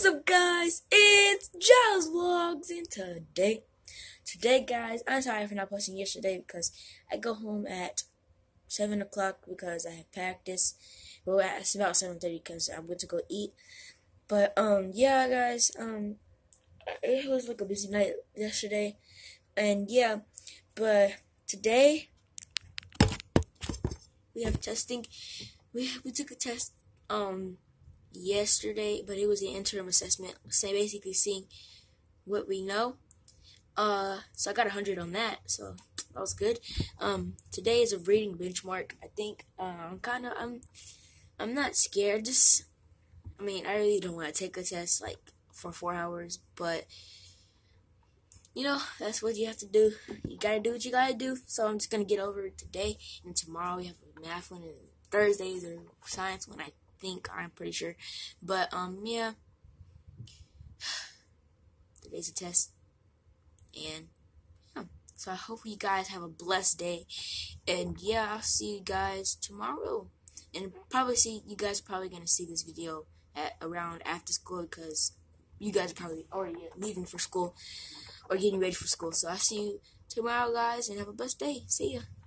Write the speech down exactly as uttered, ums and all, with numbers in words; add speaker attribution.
Speaker 1: What's up, guys? It's Giles Vlogs, and today, today, guys, I'm sorry for not posting yesterday because I go home at seven o'clock because I have practice. Well, it's about seven thirty because I went to go eat. But um, yeah, guys, um, it was like a busy night yesterday, and yeah, but today we have testing. We we took a test um yesterday, but it was an interim assessment, so basically seeing what we know. Uh, so I got a hundred on that, so that was good. Um, today is a reading benchmark. I think uh, I'm kind of I'm I'm not scared. Just I mean, I really don't want to take a test like for four hours, but you know that's what you have to do. You gotta do what you gotta do. So I'm just gonna get over it today, and tomorrow we have a math one, and Thursdays or science one. I think I'm pretty sure, but um yeah, today's a test. And yeah, so I hope you guys have a blessed day. And yeah, I'll see you guys tomorrow. And probably see you guys are probably gonna see this video at around after school because you guys are probably already leaving for school or getting ready for school. So I'll see you tomorrow, guys, and have a blessed day. See ya.